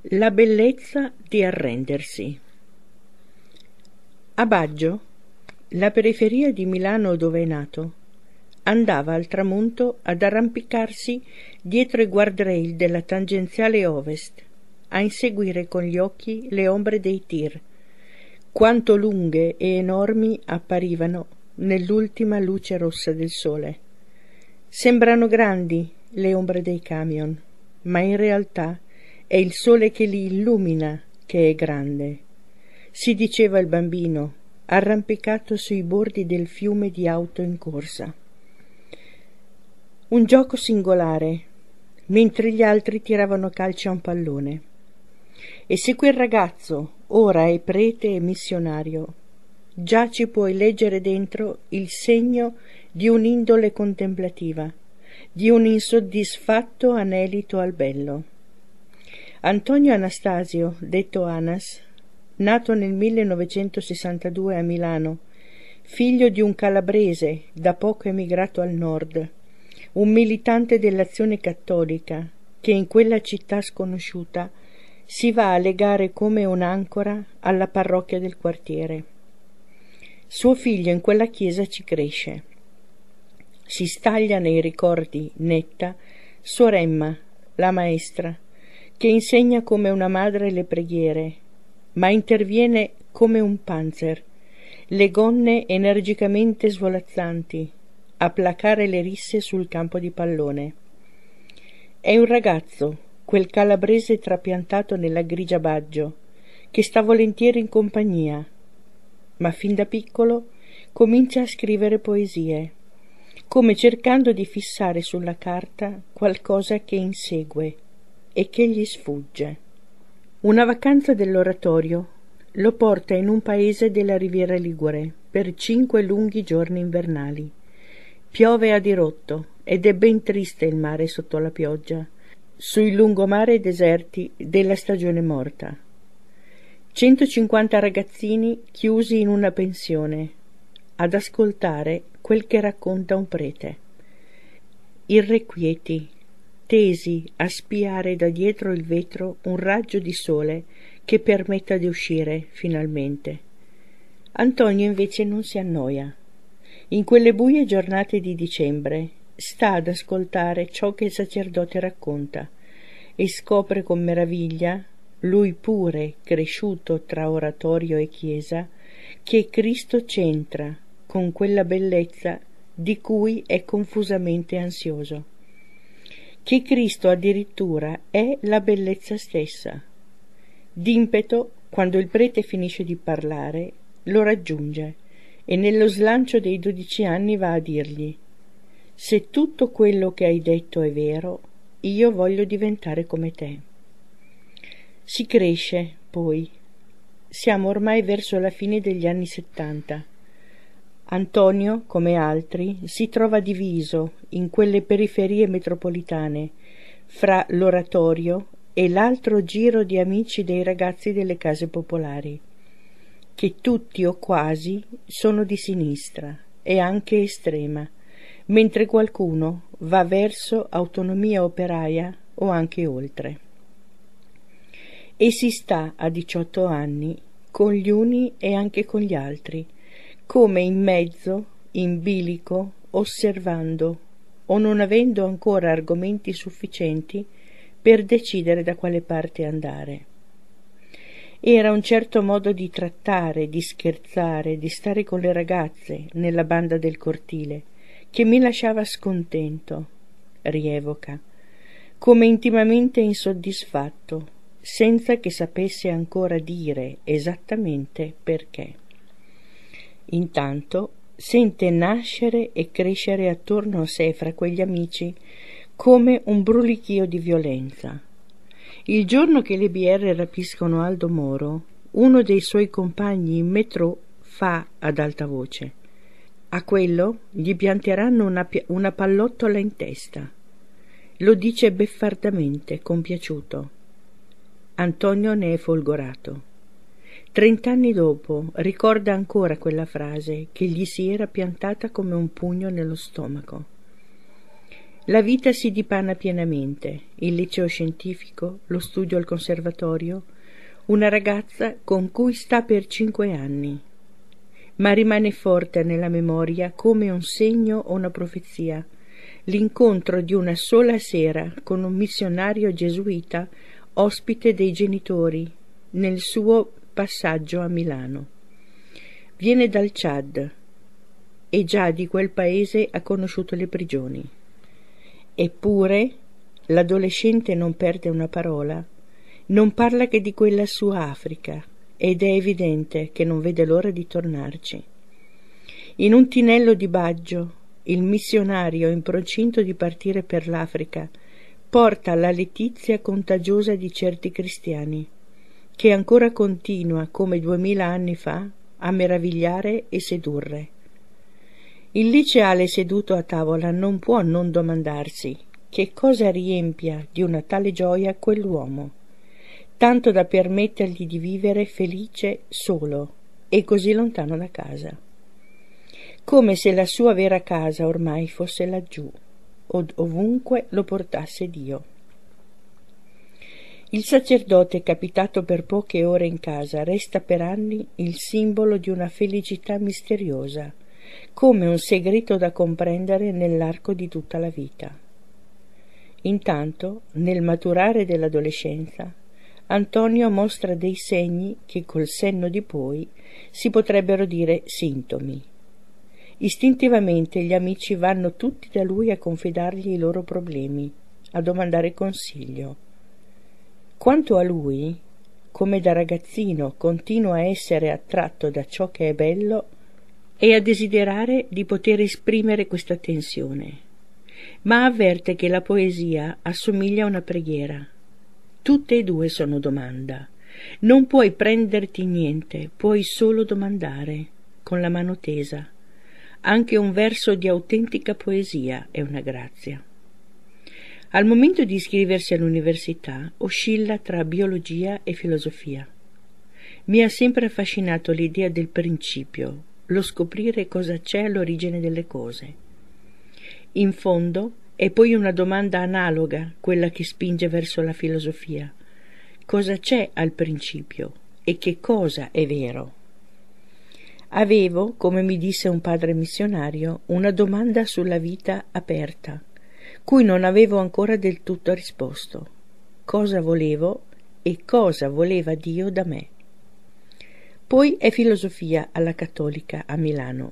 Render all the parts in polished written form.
La bellezza di arrendersi. A Baggio, la periferia di Milano dove è nato, andava al tramonto ad arrampicarsi dietro i guardrail della tangenziale ovest, a inseguire con gli occhi le ombre dei tir, quanto lunghe e enormi apparivano nell'ultima luce rossa del sole. Sembrano grandi le ombre dei camion, ma in realtà è il sole che li illumina che è grande, si diceva il bambino, arrampicato sui bordi del fiume di auto in corsa. Un gioco singolare, mentre gli altri tiravano calci a un pallone. E se quel ragazzo ora è prete e missionario, già ci puoi leggere dentro il segno di un'indole contemplativa, di un insoddisfatto anelito al bello. Antonio Anastasio, detto Anas, nato nel 1962 a Milano, figlio di un calabrese da poco emigrato al nord, un militante dell'Azione Cattolica che in quella città sconosciuta si va a legare come un'ancora alla parrocchia del quartiere. Suo figlio in quella chiesa ci cresce. Si staglia nei ricordi netta Suor Emma, la maestra, che insegna come una madre le preghiere, ma interviene come un panzer, le gonne energicamente svolazzanti, a placare le risse sul campo di pallone. È un ragazzo, quel calabrese trapiantato nella grigia Baggio, che sta volentieri in compagnia, ma fin da piccolo comincia a scrivere poesie, come cercando di fissare sulla carta qualcosa che insegue e che gli sfugge. Una vacanza dell'oratorio lo porta in un paese della Riviera Ligure per 5 lunghi giorni invernali. Piove a dirotto ed è ben triste il mare sotto la pioggia, sui lungomare deserti della stagione morta. 150 ragazzini chiusi in una pensione ad ascoltare quel che racconta un prete. Irrequieti, tesi a spiare da dietro il vetro un raggio di sole che permetta di uscire finalmente. Antonio invece non si annoia. In quelle buie giornate di dicembre sta ad ascoltare ciò che il sacerdote racconta e scopre con meraviglia, lui pure cresciuto tra oratorio e chiesa, che Cristo c'entra con quella bellezza di cui è confusamente ansioso, che Cristo addirittura è la bellezza stessa. D'impeto, quando il prete finisce di parlare, lo raggiunge e nello slancio dei 12 anni va a dirgli: se tutto quello che hai detto è vero, io voglio diventare come te. Si cresce, poi. Siamo ormai verso la fine degli anni 70. Antonio, come altri, si trova diviso in quelle periferie metropolitane fra l'oratorio e l'altro giro di amici dei ragazzi delle case popolari, che tutti o quasi sono di sinistra e anche estrema, mentre qualcuno va verso autonomia operaia o anche oltre. E si sta a 18 anni con gli uni e anche con gli altri, come in mezzo, in bilico, osservando o non avendo ancora argomenti sufficienti per decidere da quale parte andare. Era un certo modo di trattare, di scherzare, di stare con le ragazze nella banda del cortile che mi lasciava scontento, rievoca, come intimamente insoddisfatto, senza che sapesse ancora dire esattamente perché. Intanto sente nascere e crescere attorno a sé fra quegli amici come un brulichio di violenza. Il giorno che le BR rapiscono Aldo Moro, uno dei suoi compagni in metro fa ad alta voce: a quello gli pianteranno una pallottola in testa. Lo dice beffardamente, compiaciuto. Antonio ne è folgorato. 30 anni dopo ricorda ancora quella frase che gli si era piantata come un pugno nello stomaco. La vita si dipana pienamente, il liceo scientifico, lo studio al conservatorio, una ragazza con cui sta per 5 anni, ma rimane forte nella memoria come un segno o una profezia, l'incontro di una sola sera con un missionario gesuita ospite dei genitori nel suo passaggio a Milano. Viene dal Chad e già di quel paese ha conosciuto le prigioni. Eppure l'adolescente non perde una parola, non parla che di quella sua Africa, ed è evidente che non vede l'ora di tornarci. In un tinello di Baggio, il missionario, in procinto di partire per l'Africa, porta la letizia contagiosa di certi cristiani, che ancora continua, come 2000 anni fa, a meravigliare e sedurre. Il liceale seduto a tavola non può non domandarsi che cosa riempia di una tale gioia quell'uomo, tanto da permettergli di vivere felice solo e così lontano da casa, come se la sua vera casa ormai fosse laggiù, o ovunque lo portasse Dio. Il sacerdote, capitato per poche ore in casa, resta per anni il simbolo di una felicità misteriosa, come un segreto da comprendere nell'arco di tutta la vita. Intanto, nel maturare dell'adolescenza, Antonio mostra dei segni che col senno di poi si potrebbero dire sintomi. Istintivamente gli amici vanno tutti da lui a confidargli i loro problemi, a domandare consiglio. Quanto a lui, come da ragazzino continua a essere attratto da ciò che è bello e a desiderare di poter esprimere questa tensione, ma avverte che la poesia assomiglia a una preghiera. Tutte e due sono domanda. Non puoi prenderti niente, puoi solo domandare, con la mano tesa. Anche un verso di autentica poesia è una grazia. Al momento di iscriversi all'università oscilla tra biologia e filosofia. Mi ha sempre affascinato l'idea del principio, lo scoprire cosa c'è all'origine delle cose. In fondo è poi una domanda analoga quella che spinge verso la filosofia. Cosa c'è al principio e che cosa è vero? Avevo, come mi disse un padre missionario, una domanda sulla vita aperta, cui non avevo ancora del tutto risposto. Cosa volevo e cosa voleva Dio da me? Poi è filosofia alla Cattolica a Milano.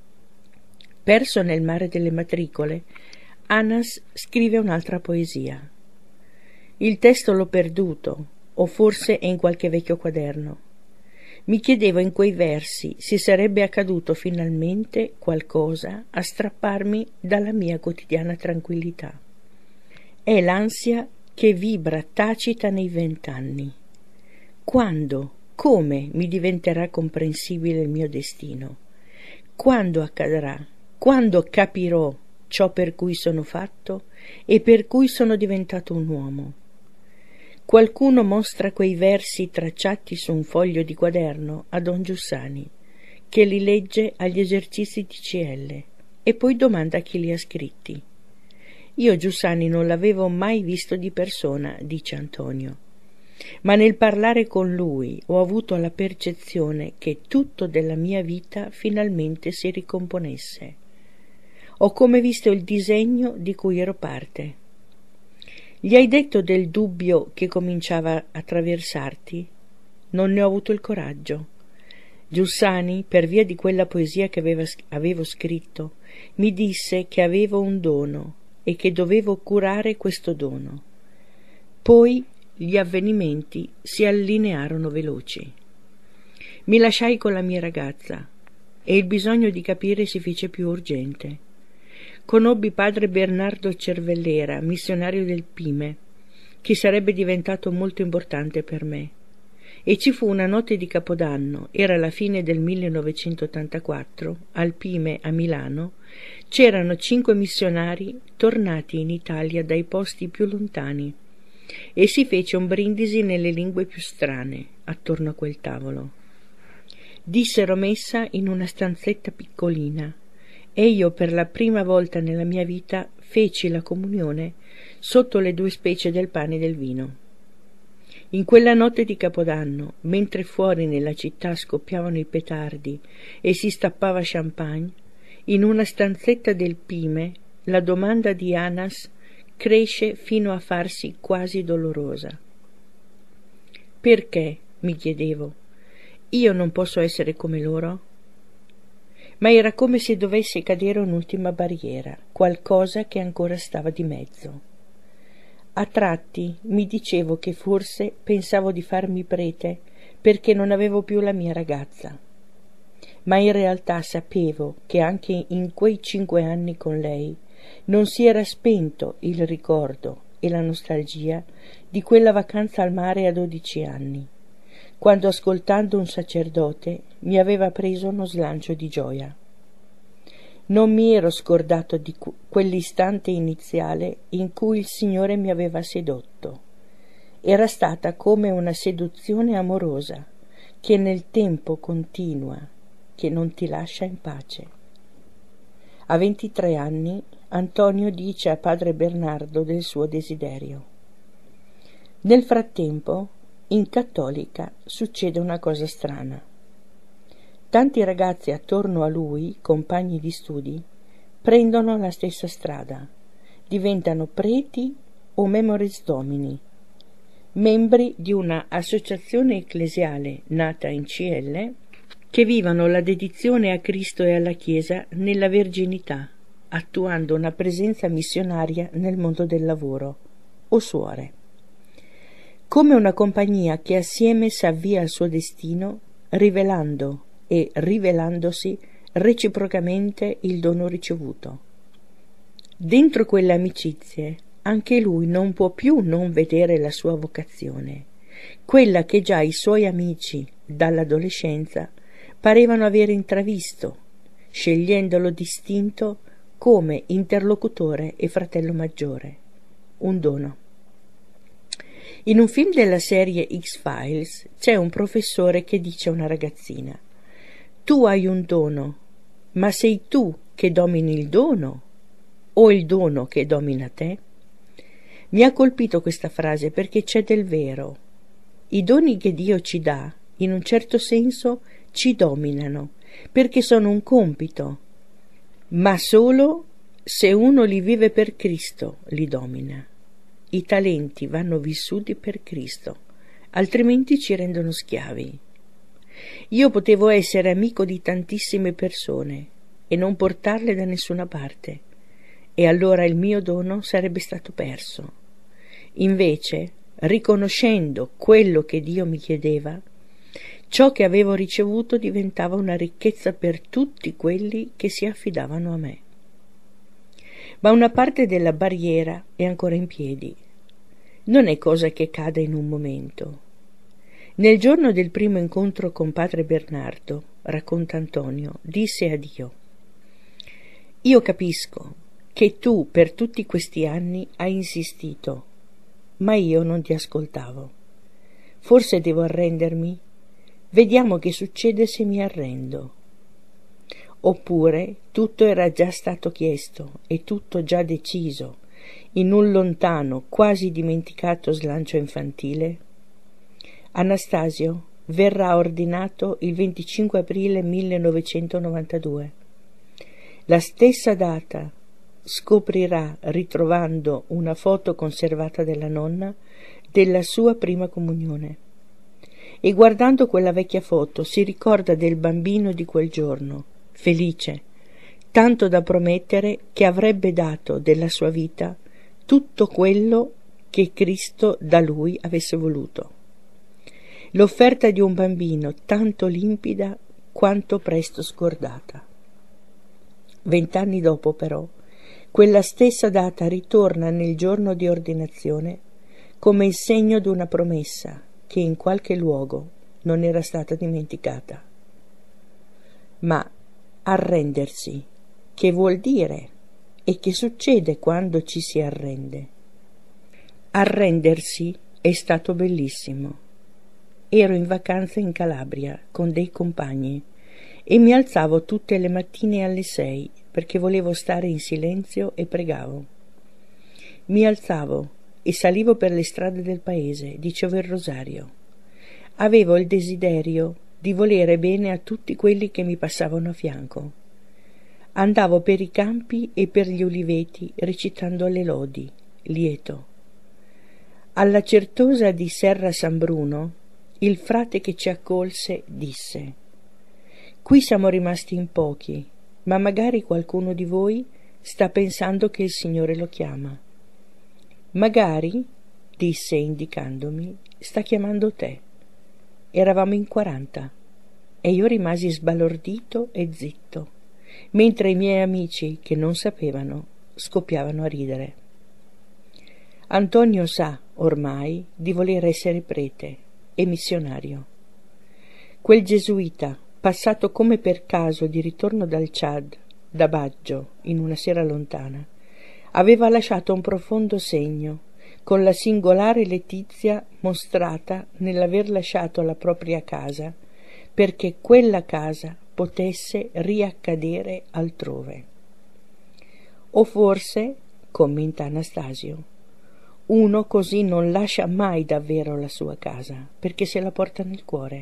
Perso nel mare delle matricole, Anas scrive un'altra poesia. Il testo l'ho perduto, o forse è in qualche vecchio quaderno. Mi chiedevo in quei versi se sarebbe accaduto finalmente qualcosa a strapparmi dalla mia quotidiana tranquillità. È l'ansia che vibra tacita nei 20 anni. Quando, come mi diventerà comprensibile il mio destino? Quando accadrà? Quando capirò ciò per cui sono fatto e per cui sono diventato un uomo? Qualcuno mostra quei versi tracciati su un foglio di quaderno a don Giussani, che li legge agli esercizi di CL e poi domanda chi li ha scritti. Io Giussani non l'avevo mai visto di persona, dice Antonio, ma nel parlare con lui ho avuto la percezione che tutto della mia vita finalmente si ricomponesse. Ho come visto il disegno di cui ero parte. Gli hai detto del dubbio che cominciava a attraversarti? Non ne ho avuto il coraggio. Giussani, per via di quella poesia che avevo scritto, mi disse che avevo un dono e che dovevo curare questo dono. Poi gli avvenimenti si allinearono veloci. Mi lasciai con la mia ragazza e il bisogno di capire si fece più urgente. Conobbi padre Bernardo Cervellera, missionario del Pime, che sarebbe diventato molto importante per me. E ci fu una notte di Capodanno, era la fine del 1984, al Pime a Milano, c'erano 5 missionari tornati in Italia dai posti più lontani e si fece un brindisi nelle lingue più strane attorno a quel tavolo. Dissero messa in una stanzetta piccolina e io per la prima volta nella mia vita feci la comunione sotto le 2 specie del pane e del vino. In quella notte di Capodanno, mentre fuori nella città scoppiavano i petardi e si stappava champagne, in una stanzetta del Pime la domanda di Anas cresce fino a farsi quasi dolorosa. Perché, mi chiedevo, io non posso essere come loro? Ma era come se dovesse cadere un'ultima barriera, qualcosa che ancora stava di mezzo. A tratti mi dicevo che forse pensavo di farmi prete perché non avevo più la mia ragazza, ma in realtà sapevo che anche in quei 5 anni con lei non si era spento il ricordo e la nostalgia di quella vacanza al mare a 12 anni, quando ascoltando un sacerdote mi aveva preso uno slancio di gioia. Non mi ero scordato di quell'istante iniziale in cui il Signore mi aveva sedotto. Era stata come una seduzione amorosa che nel tempo continua, che non ti lascia in pace. A 23 anni Antonio dice a padre Bernardo del suo desiderio. Nel frattempo, in Cattolica succede una cosa strana. Tanti ragazzi attorno a lui, compagni di studi, prendono la stessa strada, diventano preti o memoris domini, membri di una associazione ecclesiale nata in CL, che vivono la dedizione a Cristo e alla Chiesa nella verginità, attuando una presenza missionaria nel mondo del lavoro, o suore. Come una compagnia che assieme s'avvia al suo destino, rivelando e rivelandosi reciprocamente il dono ricevuto. Dentro quelle amicizie anche lui non può più non vedere la sua vocazione, quella che già i suoi amici dall'adolescenza parevano aver intravisto, scegliendolo distinto come interlocutore e fratello maggiore, un dono. In un film della serie X-Files c'è un professore che dice a una ragazzina: tu hai un dono, ma sei tu che domini il dono o il dono che domina te? Mi ha colpito questa frase perché c'è del vero. I doni che Dio ci dà, in un certo senso, ci dominano, perché sono un compito, ma solo se uno li vive per Cristo li domina. I talenti vanno vissuti per Cristo, altrimenti ci rendono schiavi. Io potevo essere amico di tantissime persone e non portarle da nessuna parte, e allora il mio dono sarebbe stato perso. Invece, riconoscendo quello che Dio mi chiedeva, ciò che avevo ricevuto diventava una ricchezza per tutti quelli che si affidavano a me. Ma una parte della barriera è ancora in piedi. Non è cosa che cade in un momento. Nel giorno del primo incontro con padre Bernardo, racconta Antonio, disse a Dio: io capisco che tu per tutti questi anni hai insistito, ma io non ti ascoltavo. Forse devo arrendermi? Vediamo che succede se mi arrendo. Oppure tutto era già stato chiesto e tutto già deciso in un lontano, quasi dimenticato slancio infantile? Anastasio verrà ordinato il 25 aprile 1992. La stessa data scoprirà, ritrovando una foto conservata della nonna, della sua prima comunione. E guardando quella vecchia foto si ricorda del bambino di quel giorno, felice, tanto da promettere che avrebbe dato della sua vita tutto quello che Cristo da lui avesse voluto. L'offerta di un bambino tanto limpida quanto presto scordata. 20 anni dopo, però, quella stessa data ritorna nel giorno di ordinazione come il segno di una promessa che in qualche luogo non era stata dimenticata. Ma arrendersi, che vuol dire e che succede quando ci si arrende? Arrendersi è stato bellissimo. Ero in vacanza in Calabria con dei compagni e mi alzavo tutte le mattine alle 6 perché volevo stare in silenzio e pregavo. Mi alzavo e salivo per le strade del paese, dicevo il rosario. Avevo il desiderio di volere bene a tutti quelli che mi passavano a fianco. Andavo per i campi e per gli uliveti recitando le lodi, lieto. Alla certosa di Serra San Bruno, il frate che ci accolse disse: «Qui siamo rimasti in pochi, ma magari qualcuno di voi sta pensando che il Signore lo chiama. Magari, disse indicandomi, sta chiamando te». Eravamo in 40 e io rimasi sbalordito e zitto, mentre i miei amici, che non sapevano, scoppiavano a ridere. Antonio sa, ormai, di voler essere prete e missionario. Quel gesuita, passato come per caso di ritorno dal Chad, da Baggio, in una sera lontana, aveva lasciato un profondo segno, con la singolare letizia mostrata nell'aver lasciato la propria casa, perché quella casa potesse riaccadere altrove. O forse, commenta Anastasio, uno così non lascia mai davvero la sua casa, perché se la porta nel cuore.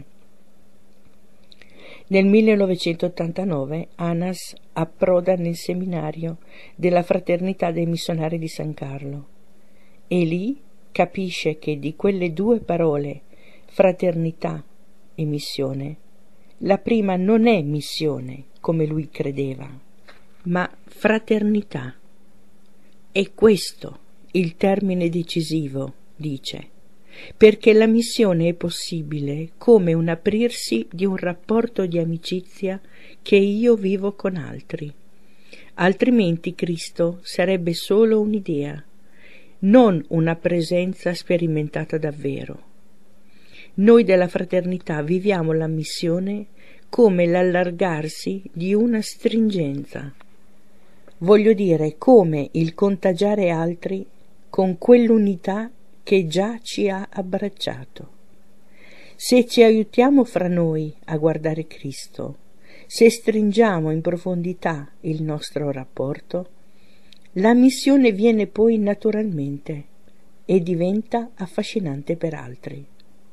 Nel 1989 Anas approda nel seminario della Fraternità dei Missionari di San Carlo e lì capisce che di quelle due parole, fraternità e missione, la prima non è missione come lui credeva, ma fraternità. È questo il termine decisivo, dice, perché la missione è possibile come un aprirsi di un rapporto di amicizia che io vivo con altri. Altrimenti Cristo sarebbe solo un'idea, non una presenza sperimentata davvero. Noi della fraternità viviamo la missione come l'allargarsi di una stringenza. Voglio dire, come il contagiare altri con quell'unità che già ci ha abbracciato. Se ci aiutiamo fra noi a guardare Cristo, se stringiamo in profondità il nostro rapporto, la missione viene poi naturalmente e diventa affascinante per altri.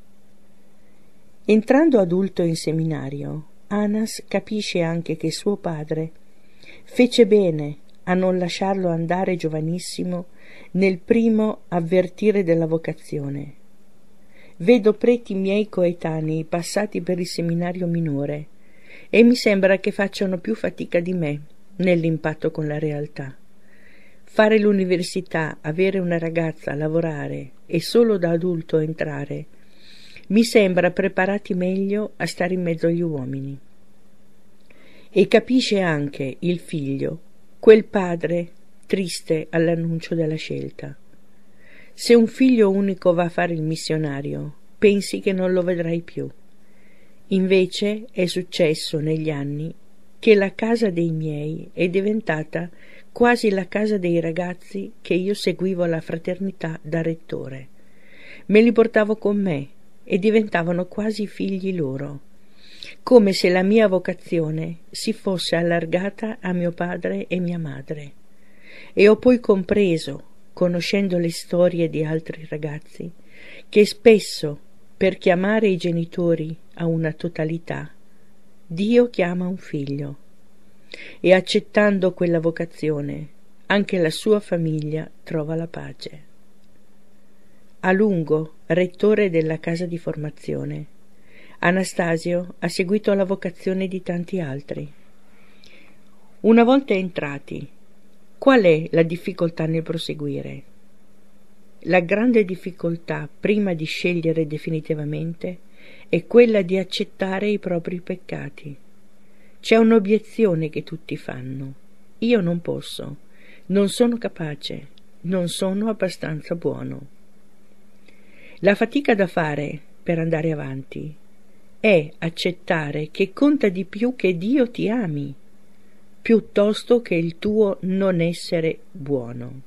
Entrando adulto in seminario, Anas capisce anche che suo padre fece bene a non lasciarlo andare giovanissimo nel primo avvertire della vocazione. Vedo preti miei coetanei passati per il seminario minore e mi sembra che facciano più fatica di me nell'impatto con la realtà. Fare l'università, avere una ragazza, lavorare e solo da adulto entrare, mi sembra preparati meglio a stare in mezzo agli uomini. E capisce anche il figlio, quel padre triste all'annuncio della scelta. Se un figlio unico va a fare il missionario, pensi che non lo vedrai più. Invece è successo negli anni che la casa dei miei è diventata quasi la casa dei ragazzi che io seguivo alla fraternità da rettore. Me li portavo con me e diventavano quasi figli loro, come se la mia vocazione si fosse allargata a mio padre e mia madre. E ho poi compreso, conoscendo le storie di altri ragazzi, che spesso per chiamare i genitori a una totalità, Dio chiama un figlio, e accettando quella vocazione anche la sua famiglia trova la pace. A lungo rettore della casa di formazione, Anastasio ha seguito la vocazione di tanti altri. Una volta entrati, qual è la difficoltà nel proseguire? La grande difficoltà, prima di scegliere definitivamente, è quella di accettare i propri peccati. C'è un'obiezione che tutti fanno: io non posso, non sono capace, non sono abbastanza buono. La fatica da fare per andare avanti è accettare che conta di più che Dio ti ami, piuttosto che il tuo non essere buono.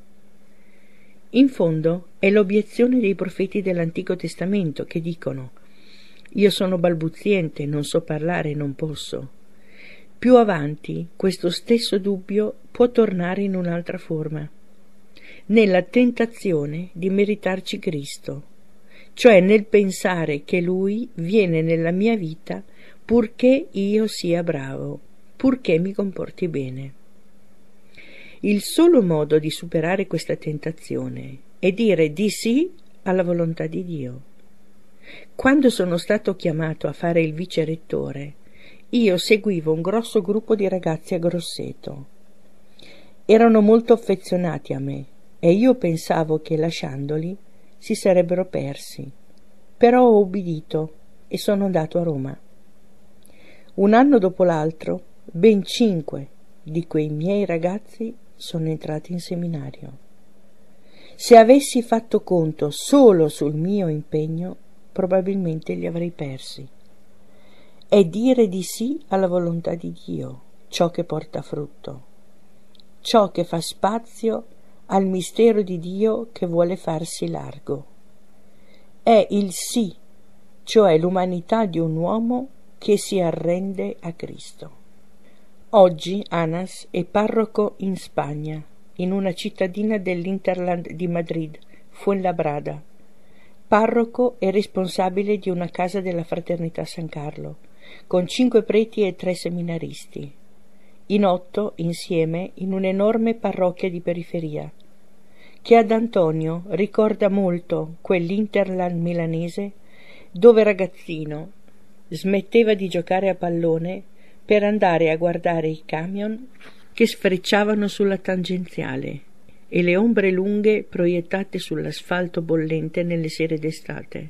In fondo è l'obiezione dei profeti dell'Antico Testamento che dicono: io sono balbuziente, non so parlare, non posso. Più avanti questo stesso dubbio può tornare in un'altra forma. nella tentazione di meritarci Cristo, cioè nel pensare che Lui viene nella mia vita purché io sia bravo, purché mi comporti bene. Il solo modo di superare questa tentazione è dire di sì alla volontà di Dio. Quando sono stato chiamato a fare il vicerettore, io seguivo un grosso gruppo di ragazzi a Grosseto. Erano molto affezionati a me e io pensavo che lasciandoli si sarebbero persi, però ho obbedito e sono andato a Roma. Un anno dopo l'altro, ben 5 di quei miei ragazzi sono entrati in seminario. Se avessi fatto conto solo sul mio impegno, probabilmente li avrei persi. È dire di sì alla volontà di Dio ciò che porta frutto, ciò che fa spazio al mistero di Dio che vuole farsi largo. È il sì, cioè l'umanità di un uomo che si arrende a Cristo. Oggi Anas è parroco in Spagna, in una cittadina dell'Interland di Madrid, Fuenlabrada. Parroco e responsabile di una casa della Fraternità San Carlo, con 5 preti e 3 seminaristi. In 8 insieme in un'enorme parrocchia di periferia, che ad Antonio ricorda molto quell'Interland milanese dove ragazzino smetteva di giocare a pallone per andare a guardare i camion che sfrecciavano sulla tangenziale e le ombre lunghe proiettate sull'asfalto bollente nelle sere d'estate.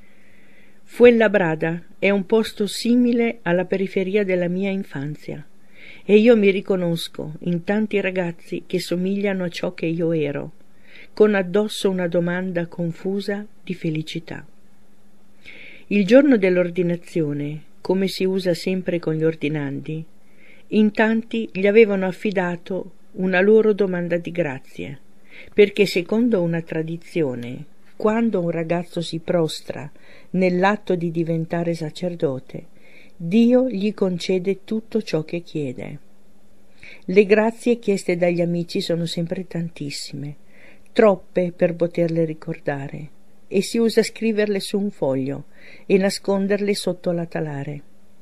Fuenlabrada è un posto simile alla periferia della mia infanzia e io mi riconosco in tanti ragazzi che somigliano a ciò che io ero, con addosso una domanda confusa di felicità. Il giorno dell'ordinazione, come si usa sempre con gli ordinandi, in tanti gli avevano affidato una loro domanda di grazie, perché secondo una tradizione, quando un ragazzo si prostra nell'atto di diventare sacerdote, Dio gli concede tutto ciò che chiede. Le grazie chieste dagli amici sono sempre tantissime, troppe per poterle ricordare, e si usa scriverle su un foglio e nasconderle sotto la talare.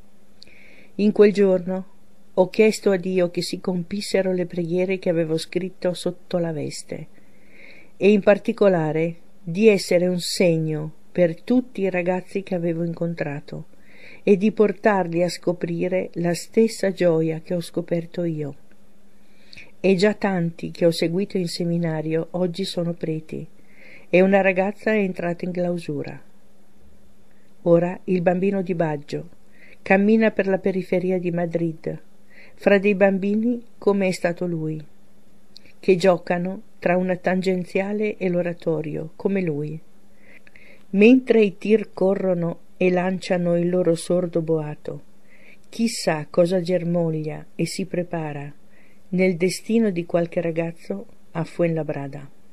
In quel giorno ho chiesto a Dio che si compissero le preghiere che avevo scritto sotto la veste e in particolare di essere un segno per tutti i ragazzi che avevo incontrato e di portarli a scoprire la stessa gioia che ho scoperto io. E già tanti che ho seguito in seminario oggi sono preti e una ragazza è entrata in clausura. Ora il bambino di Baggio cammina per la periferia di Madrid, fra dei bambini come è stato lui, che giocano tra una tangenziale e l'oratorio, come lui. Mentre i tir corrono e lanciano il loro sordo boato, chissà cosa germoglia e si prepara nel destino di qualche ragazzo a Fuenlabrada.